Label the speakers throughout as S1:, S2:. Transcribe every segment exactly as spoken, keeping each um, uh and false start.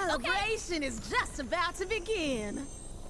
S1: celebration is just about to begin.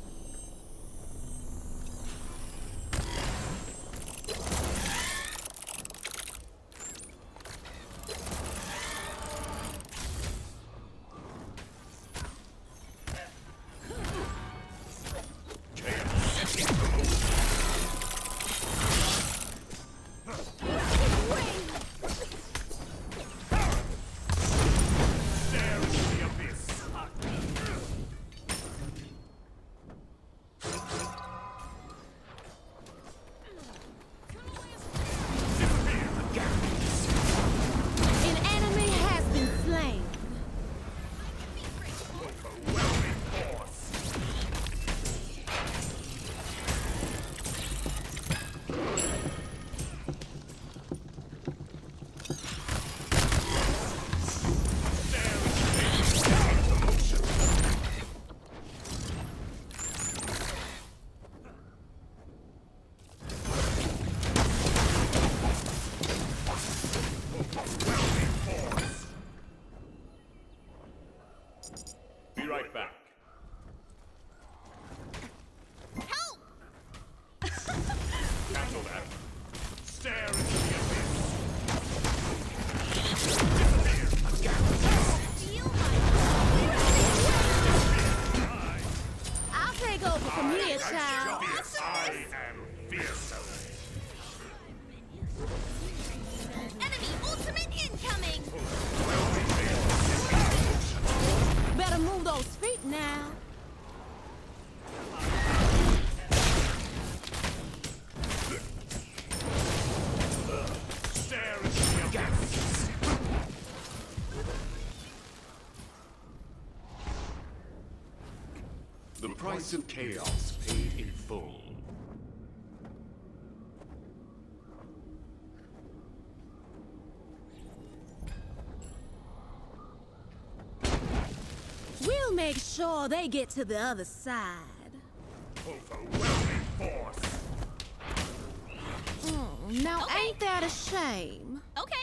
S2: Be right back.
S1: Help!
S2: Cancel that. Stare into the abyss.
S1: I'll take over from here, child.
S2: I am fierce.
S1: Enemy ultimate incoming! Better move those feet now.
S2: Stare into the abyss. The price of chaos paid in full.
S1: We'll make sure they get to the other side.
S2: Overwhelming force.
S1: Mm, now,
S3: Okay.
S1: ain't that a shame?
S3: Okay.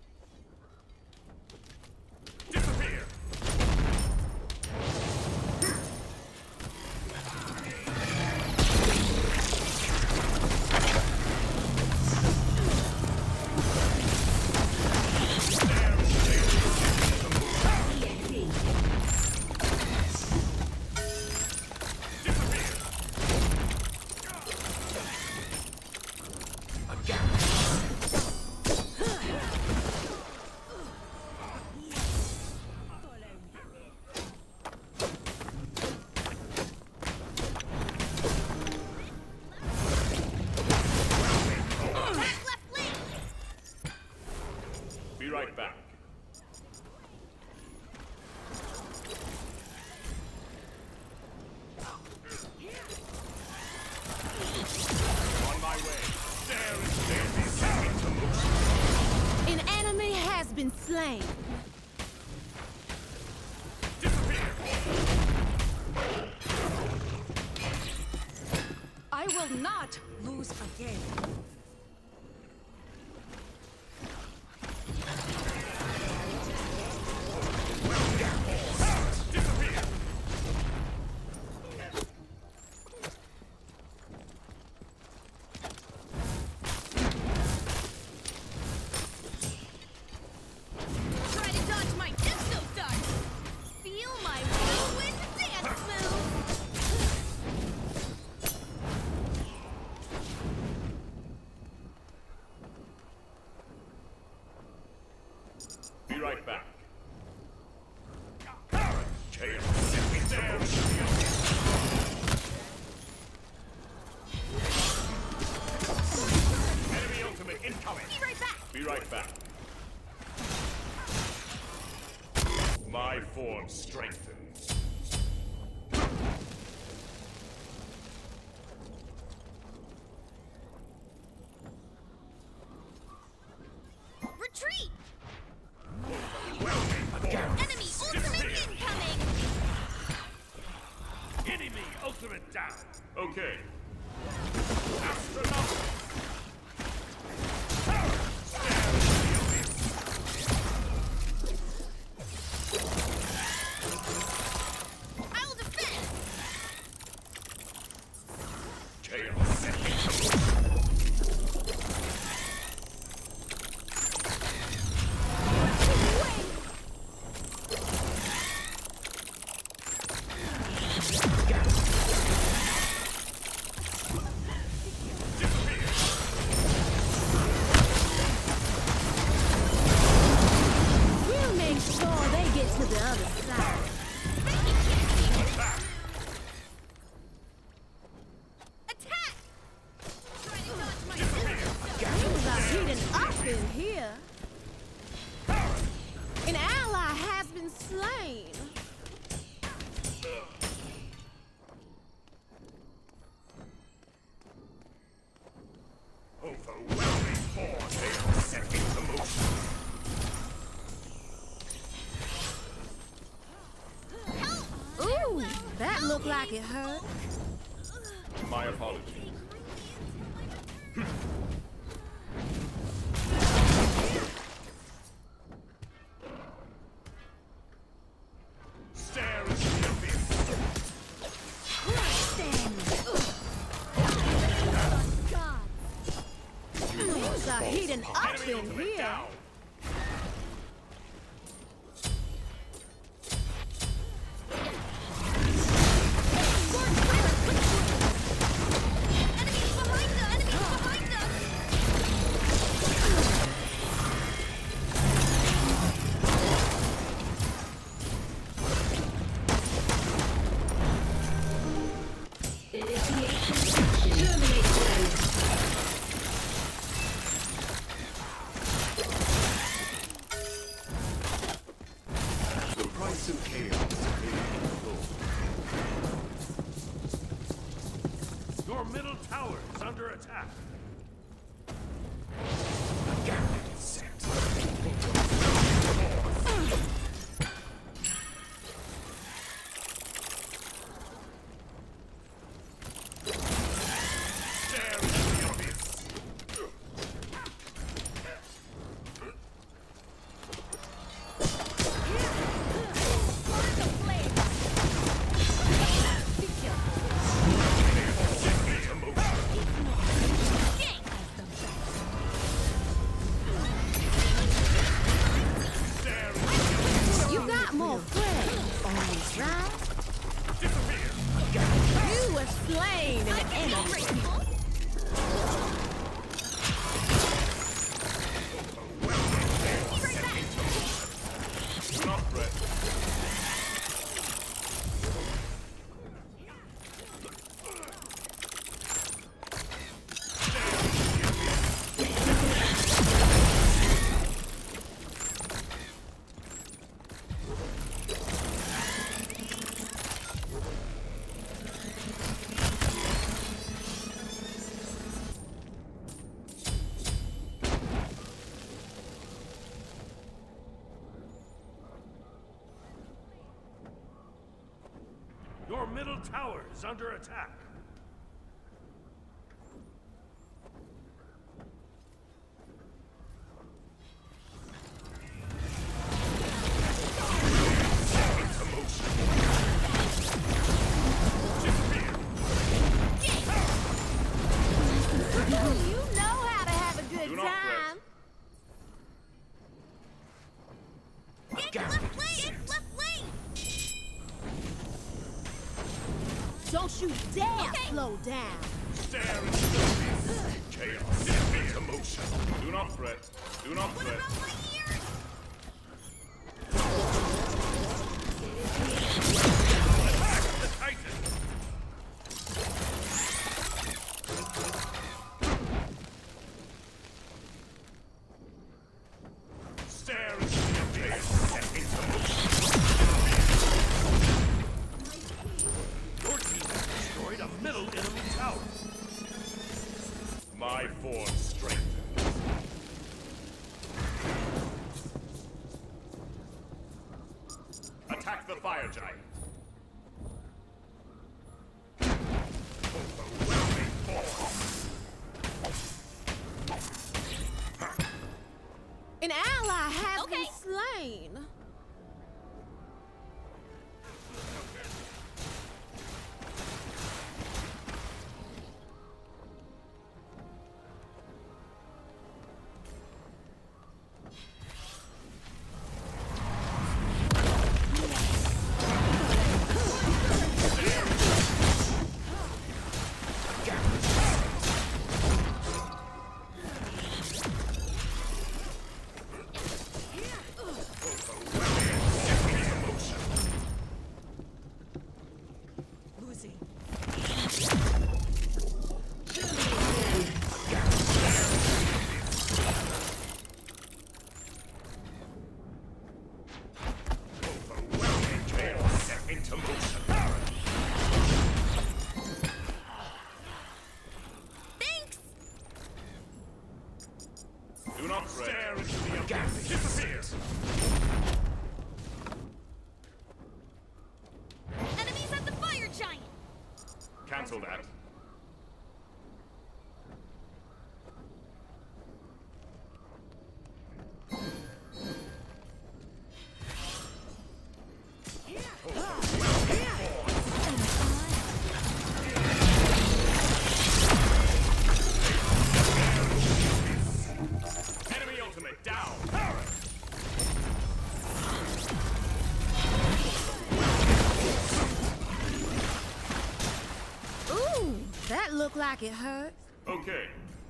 S2: Disappear. Be right back. On my way. Stare into the abyss.
S1: An enemy has been slain.
S2: Disappear.
S4: I will not lose again.
S2: Disappear.
S3: Try to dodge my disco dart. Feel my whirlwind dance move.
S2: Be right back. Chaos. Stare into the abyss. Enemy ultimate incoming.
S3: Be right back.
S2: Be right back. My form strengthens.
S3: Retreat.
S2: Overwhelming
S3: Enemy ultimate
S2: Disappear.
S3: incoming.
S2: Enemy ultimate down. Okay. Astronomical. Stare into the abyss.
S1: look like it hurt.
S2: My apologies. Stare into the abyss.
S1: Things are heating up
S2: Enemy
S1: in
S2: ultimate
S1: here.
S2: down.
S3: Enemies behind us! Enemies behind us!
S2: The price of chaos may be full. Your middle tower is under attack. Gambit set. Stare into the abyss. Stare into the abyss.
S1: You got more friends, always, right?
S2: Disappear.
S1: You were slain in the enemy.
S3: Graceful.
S2: Do not fret. Your middle tower is under attack. Disappear.
S1: You know how to have a good
S2: Do not
S1: time.
S3: Get left lane! Get left lane!
S1: Don't you dare
S3: Okay.
S1: slow down.
S2: Stare into the abyss. Chaos into motion. Do not fret. Do not
S3: What
S2: fret.
S3: around my ears?
S2: Attack the Titan. Stare into the abyss. Into motion. Your team has destroyed a middle enemy tower. My form strengthens. Attack the fire giant. Overwhelming force.
S1: An ally has
S3: Okay.
S1: been slain.
S2: settle that. Enemy ultimate down.
S1: Ooh, that looked like it hurt.
S2: Okay.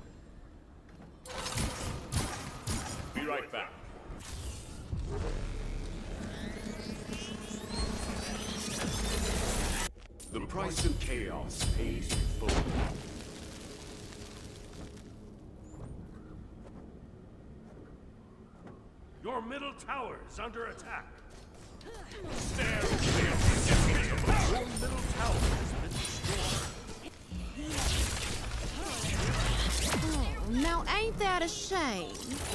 S2: Be right back.
S5: The price of chaos pays in full.
S2: Your middle tower is under attack. Stare at the Your middle tower has been destroyed.
S1: Oh, now ain't that a shame?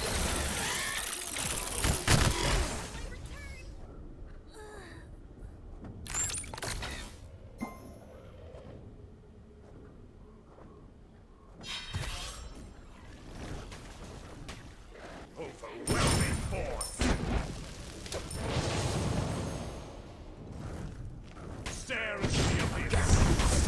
S2: Overwhelming force. Stare into the abyss.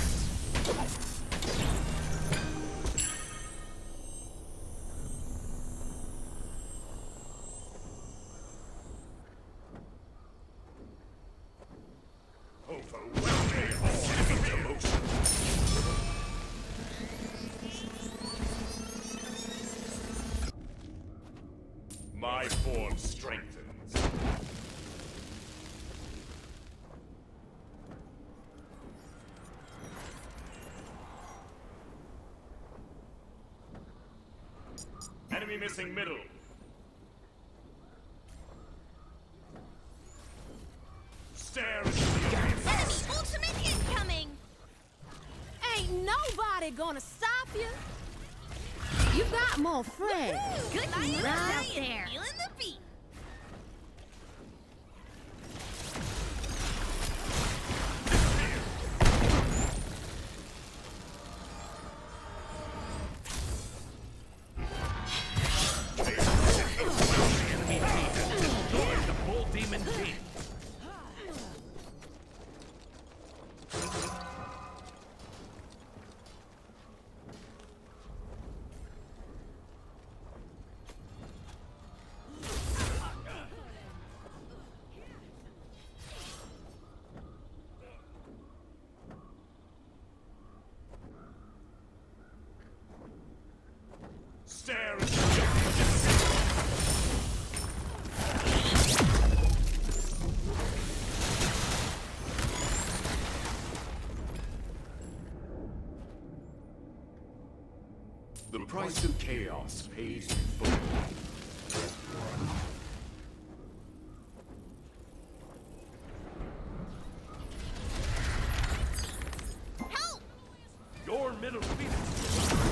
S2: Overwhelming force into motion. My form strengthens. Enemy missing middle. Stare into the abyss.
S3: Enemy ultimate incoming!
S1: Ain't nobody gonna stop you. You got more friends.
S3: Good
S1: Right
S3: night
S1: out there.
S3: Feeling the beat.
S2: The full demon king. Stare into the abyss.
S5: The price of chaos pays in full.
S3: Help!
S2: Your middle phoenix.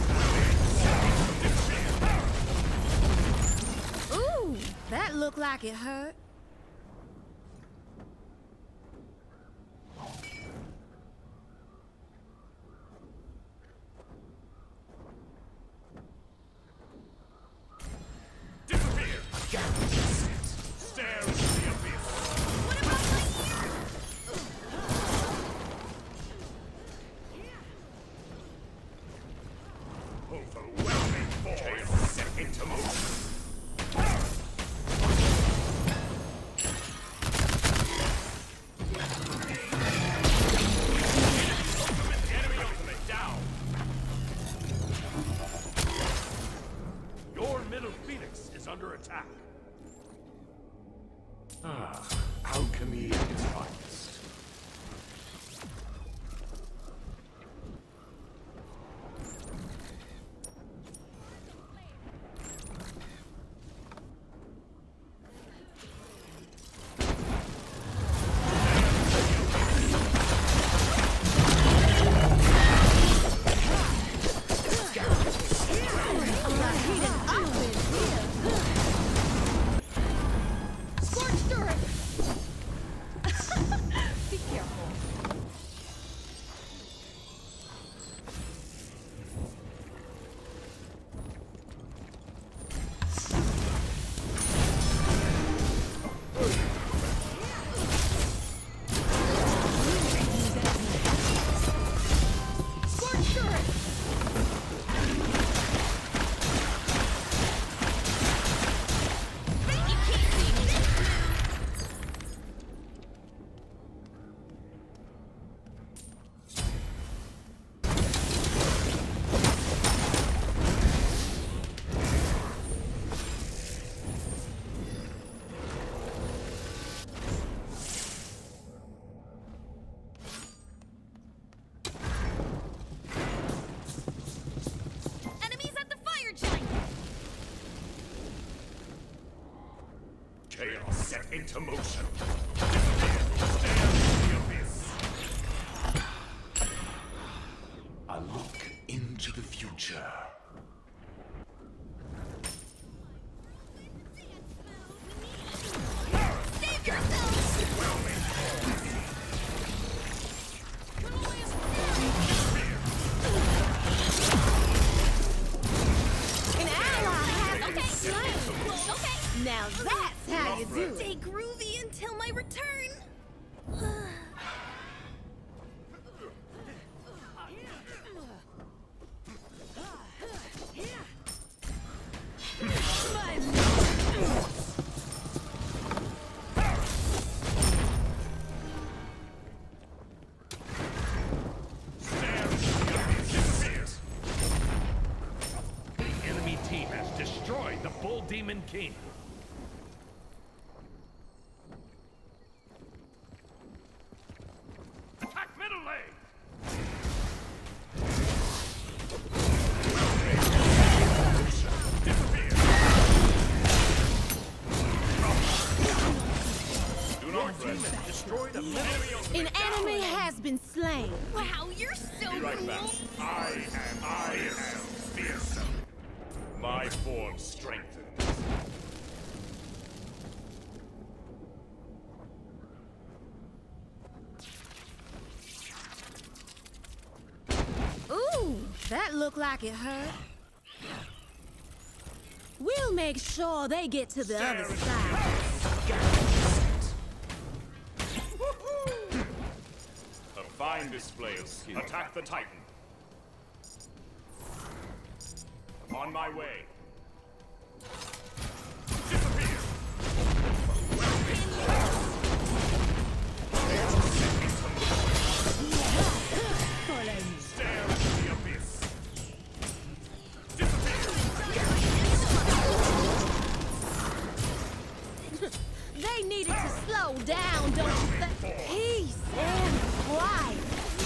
S1: Ooh, that looked like it hurt.
S2: Disappear. Stare into the abyss.
S3: What about my ear?
S2: Overwhelming force. Set into motion. Enemy ultimate down. Your middle phoenix is under attack.
S5: Ah, alchemy at its finest.
S3: Scorched earth!
S2: Chaos set into motion. Stare into the abyss.
S5: A look into the future.
S3: Save yourselves!
S1: An ally has been
S3: Okay,
S1: slain.
S3: okay.
S1: Now that's how you do it.
S3: Stay groovy until my return.
S2: Stare into the abyss. Disappears. The enemy team has destroyed the Bull Demon King. Attack middle lane. Disappear. Do not fret. Destroy the middle.
S1: An enemy has been slain.
S3: Wow, you're so
S2: Be right back.
S3: cool.
S2: I am I am fearsome. My form strengthens.
S1: Ooh, that looked like it hurt. We'll make sure they get to the other side.
S2: A fine display of skill. Attack the Titan. On my way. Disappear. Stare into the abyss. Disappear.
S1: They needed to slow down, don't you think? Peace and quiet.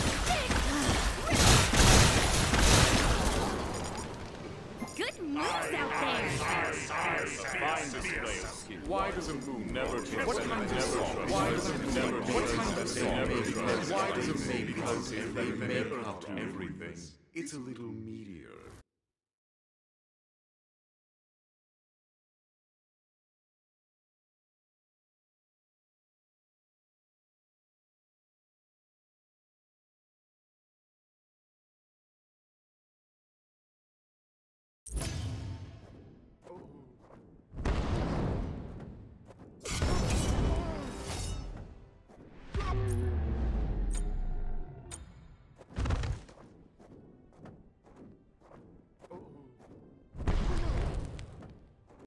S3: Good moves out there.
S2: Fine display of skill.
S5: Why does a moon never be
S2: What kind of
S5: never
S2: song?
S5: trust?
S2: Why does it never
S5: What kind of song?
S2: never trust?
S5: Why does a moon because if they make up to everything, it's a little meteor.